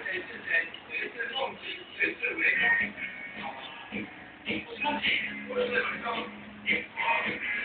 谁是谁，谁是梦境，谁是美梦。我是梦境，我是美梦。